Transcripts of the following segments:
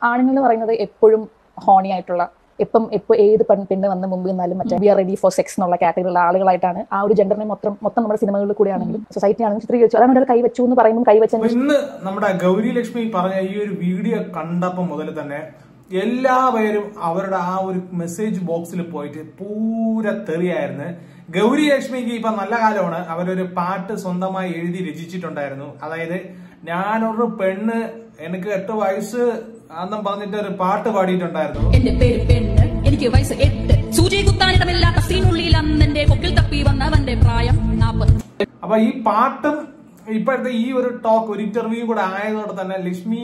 ആണുങ്ങൾ എന്ന് പറയുന്നത് എപ്പോഴും ഹോണി ആയിട്ടുള്ള എപ്പോൾ ഏത് പെണ്ണ് വന്ന് മുമ്പ് നിന്നാലും മറ്റേ we are ready for sex എന്നുള്ള കാറ്റഗറിയിലുള്ള ആളുകളായിട്ടാണ് ആ ഒരു ജെൻഡറിനെ മൊത്തം നമ്മുടെ സിനിമകളിൽ കൂടെ ആണെങ്കിലും സൊസൈറ്റി ആണെങ്കിലും ചിത്രീകരിച്ചു. അതാണ് ഒരാൾ കൈവച്ചു എന്ന് പറയുമ്പോൾ കൈവച്ച ഇന്ന് നമ്മുടെ ഗൗരി ലക്ഷ്മി പറഞ്ഞ ഈ ഒരു വീഡിയോ കണ്ടപ്പോൾ മുതൽ തന്നെ എല്ലാവരും അവരുടെ ആ ഒരു മെസ്സേജ് ബോക്സിൽ പോയിട്ട് പൂര തെറിയായിരുന്നു. ഗൗരി ലക്ഷ്മിക്ക് ഇപ്പൊ നല്ല കാലമാണ്. അവരൊരു പാട്ട് സ്വന്തമായി എഴുതി രചിച്ചിട്ടുണ്ടായിരുന്നു. അതായത് ഞാനൊരു പെണ്ണ്, എനിക്ക് 8 വയസ്സ് അന്നും പറഞ്ഞിട്ട് ഒരു പാട്ട് പാടിയിട്ടുണ്ടായിരുന്നു. എന്റെ പേര് പെണ്ണ്, എനിക്ക് വയസ്സ് 8, സൂചി കുത്താനിടമില്ലാത്ത സീനുള്ളിൽ അന്നെന്റെ കൊക്കിൽ തപ്പി വന്നവന്റെ പ്രായം 40. അപ്പൊ ഈ പാട്ടും ഇപ്പോഴത്തെ ഈ ഒരു ടോക്ക്, ഒരു ഇന്റർവ്യൂ കൂടെ ആയതോടെ തന്നെ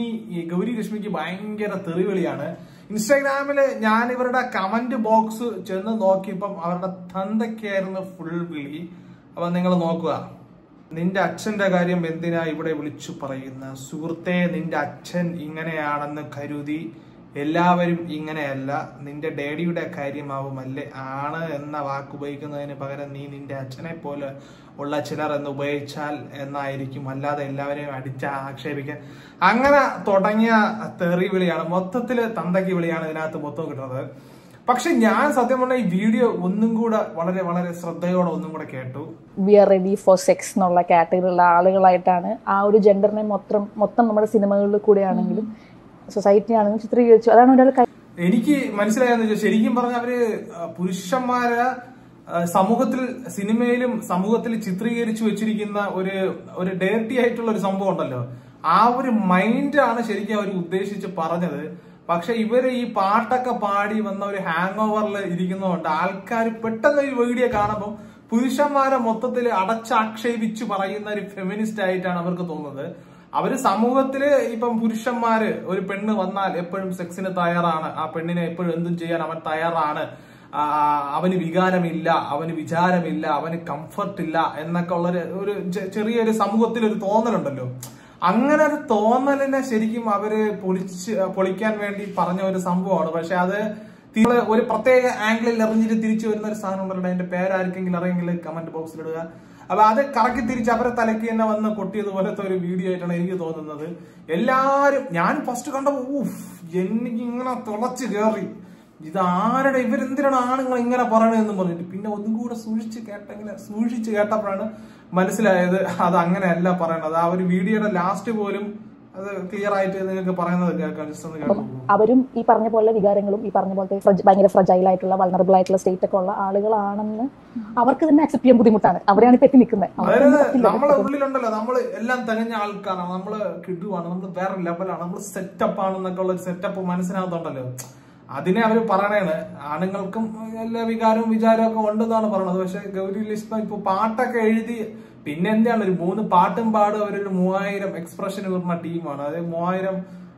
ഗൗരി ലക്ഷ്മിക്ക് ഭയങ്കര തെറിവിളിയാണ്. ഇൻസ്റ്റാഗ്രാമില് ഞാൻ ഇവരുടെ കമന്റ് ബോക്സ് ചെന്ന് നോക്കിയപ്പം അവരുടെ തന്തയ്ക്കായിരുന്നു ഫുൾ വിളി. അപ്പൊ നിങ്ങൾ നോക്കുക. നിന്റെ അച്ഛന്റെ കാര്യം എന്തിനാ ഇവിടെ വിളിച്ചു പറയുന്ന? സുഹൃത്തെ, നിന്റെ അച്ഛൻ ഇങ്ങനെയാണെന്ന് കരുതി എല്ലാവരും ഇങ്ങനെയല്ല. നിന്റെ ഡാഡിയുടെ കാര്യമാവുമല്ലേ ആണ് എന്ന വാക്ക് ഉപയോഗിക്കുന്നതിന് പകരം നീ നിന്റെ അച്ഛനെ പോലെ ഉള്ള ചിലർ എന്ന് ഉപയോഗിച്ചാൽ എന്നായിരിക്കും. അല്ലാതെ എല്ലാവരെയും അടിച്ച് ആക്ഷേപിക്കാൻ അങ്ങനെ തുടങ്ങിയ തെറി വിളിയാണ്, മൊത്തത്തില് തന്തയ്ക്ക് വിളിയാണ് ഇതിനകത്ത് മൊത്തം കിട്ടുന്നത്. പക്ഷെ ഞാൻ സത്യം പറഞ്ഞ ഈ വീഡിയോ ഒന്നും കൂടെ വളരെ വളരെ ശ്രദ്ധയോടെ ഒന്നും കൂടെ കേട്ടു. We are ready for sex എന്നുള്ള കാറ്റഗറിയിലുള്ള ആളുകളായിട്ടാണ് ആ ഒരു ജെൻഡറിനെ മൊത്തം നമ്മുടെ സിനിമകളിൽ കൂടെ ആണെങ്കിലും സൊസൈറ്റി ആണെങ്കിലും ചിത്രീകരിച്ചു. അതാണ് ഒരാൾ എനിക്ക് മനസ്സിലായെന്ന് വെച്ചാൽ, ശരിക്കും പറഞ്ഞ അവര് പുരുഷന്മാരെ സമൂഹത്തിൽ, സിനിമയിലും സമൂഹത്തിൽ ചിത്രീകരിച്ചു വെച്ചിരിക്കുന്ന ഒരു ഡേർട്ടി ആയിട്ടുള്ള ഒരു സംഭവം ഉണ്ടല്ലോ, ആ ഒരു മൈൻഡാണ് ശരിക്കും അവർ ഉദ്ദേശിച്ച് പറഞ്ഞത്. പക്ഷെ ഇവര് ഈ പാട്ടൊക്കെ പാടി വന്ന ഒരു ഹാങ് ഓവറിൽ ഇരിക്കുന്നതുകൊണ്ട് ആൾക്കാർ പെട്ടെന്ന് ഈ വീഡിയോ കാണുമ്പോൾ പുരുഷന്മാരെ മൊത്തത്തിൽ അടച്ചാക്ഷേപിച്ച് പറയുന്ന ഒരു ഫെമിനിസ്റ്റ് ആയിട്ടാണ് അവർക്ക് തോന്നുന്നത്. അവര് സമൂഹത്തില് ഇപ്പം പുരുഷന്മാര്, ഒരു പെണ്ണ് വന്നാൽ എപ്പോഴും സെക്സിന് തയ്യാറാണ്, ആ പെണ്ണിനെ എപ്പോഴും എന്തും ചെയ്യാൻ അവൻ തയ്യാറാണ്, അവന് വികാരമില്ല, അവന് വിചാരമില്ല, അവന് കംഫർട്ട് ഇല്ല എന്നൊക്കെ ഉള്ള ഒരു ചെറിയൊരു സമൂഹത്തിൽ ഒരു തോന്നലുണ്ടല്ലോ. അങ്ങനെ ഒരു തോന്നലിനെ ശരിക്കും അവര് പൊളിക്കാൻ വേണ്ടി പറഞ്ഞ ഒരു സംഭവമാണ്. പക്ഷെ അത് ഒരു പ്രത്യേക ആംഗിളിൽ എറിഞ്ഞിട്ട് തിരിച്ചു വരുന്ന ഒരു സാധനം ഉണ്ടല്ലോ. അതിന്റെ പേരാർക്കെങ്കിലും അറിയെങ്കിൽ കമന്റ് ബോക്സിൽ ഇടുക. അപ്പൊ അത് കറക്കി തിരിച്ച് അവരെ തലയ്ക്ക് തന്നെ വന്ന് കൊട്ടിയതുപോലത്തെ ഒരു വീഡിയോ ആയിട്ടാണ് എനിക്ക് തോന്നുന്നത്. എല്ലാരും, ഞാൻ ഫസ്റ്റ് കണ്ടപ്പോ എനിക്ക് ഇങ്ങനെ തുളച്ച് കയറി, ഇതാരുടെ, ഇവരെന്തിനാണ് ആണുങ്ങൾ ഇങ്ങനെ പറയണെന്ന് പറഞ്ഞിട്ട് പിന്നെ ഒന്നും കൂടെ സൂക്ഷിച്ച് കേട്ടപ്പോഴാണ് മനസ്സിലായത് അത് അങ്ങനെയല്ല പറയണത്. ആ ഒരു വീഡിയോയുടെ ലാസ്റ്റ് പോലും അത് ക്ലിയർ ആയിട്ട് നിങ്ങൾക്ക് പറയുന്നത് കേൾക്കാം. ജസ്റ്റ് ഒന്ന് കേൾക്കാം. അവരും ഈ പറഞ്ഞ പോലെ വികാരങ്ങളും ഈ പറഞ്ഞ പോലത്തെ ഭയങ്കര ഫ്രജൈൽ ആയിട്ടുള്ള വൾണറബിൾ ആയിട്ടുള്ള സ്റ്റേറ്റ് ഒക്കെ ഉള്ള ആളുകളാണെന്ന് അവർക്ക് തന്നെ അക്സെപ്റ്റ് ചെയ്യാൻ ബുദ്ധിമുട്ടാണ്. അവരാണ് ഇപ്പൊ എത്തി നിൽക്കുന്നത്. നമ്മളെ ഉള്ളിലുണ്ടല്ലോ, നമ്മൾ എല്ലാം തികഞ്ഞ ആൾക്കാരാണ്, നമ്മള് കിടുവാണ്, നമ്മൾ വേറെ ലെവലാണ്, നമ്മൾ സെറ്റപ്പ് ആണെന്നൊക്കെ ഉള്ള ഒരു സെറ്റപ്പ് മനസ്സിനകത്തുണ്ടല്ലോ. അതിനെ അവര് പറയണേണ് ആണുങ്ങൾക്കും എല്ലാ വികാരവും വിചാരവും ഒക്കെ ഉണ്ടെന്നാണ് പറയണത്. പക്ഷെ ഗൗരി ലക്ഷ്മി ഇപ്പൊ പാട്ടൊക്കെ എഴുതി, പിന്നെ എന്താണ് ഒരു 3 പാട്ടും പാടും, അവരൊരു 3000 എക്സ്പ്രഷൻ വരുന്ന ടീമാണ്. അതായത് 3000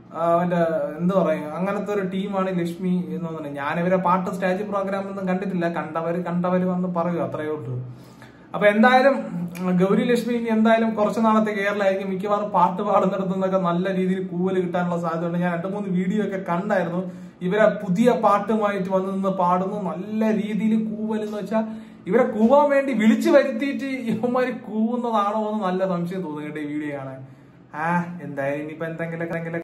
എന്താ പറയുക, അങ്ങനത്തെ ഒരു ടീമാണ് ലക്ഷ്മി എന്ന് തോന്നുന്നത്. ഞാൻ ഇവരെ പാട്ട് സ്റ്റേജ് പ്രോഗ്രാം ഒന്നും കണ്ടിട്ടില്ല, കണ്ടവര് വന്ന് പറയൂ, അത്രയേ ഉള്ളൂ. അപ്പൊ എന്തായാലും ഗൗരി ലക്ഷ്മി ഇനി എന്തായാലും കുറച്ചു നാളത്തെ കേരളമായിരിക്കും. മിക്കവാറും പാട്ട് പാടുന്നിടത്തുനിന്നൊക്കെ നല്ല രീതിയിൽ കൂവല് കിട്ടാനുള്ള സാധ്യതയുണ്ട്. ഞാൻ 2-3 വീഡിയോ ഒക്കെ കണ്ടായിരുന്നു. ഇവരെ പുതിയ പാട്ടുമായിട്ട് വന്ന് നിന്ന് പാടുന്നു, നല്ല രീതിയിൽ കൂവലെന്ന് വെച്ചാൽ ഇവരെ കൂവാൻ വേണ്ടി വിളിച്ചു വരുത്തിയിട്ട് ഇവന്മാര് കൂവുന്നതാണോ എന്ന് നല്ല സംശയം തോന്നുന്നുണ്ട് ഈ വീഡിയോ കാണാൻ. എന്തായാലും ഇനിയിപ്പോ എന്തെങ്കിലും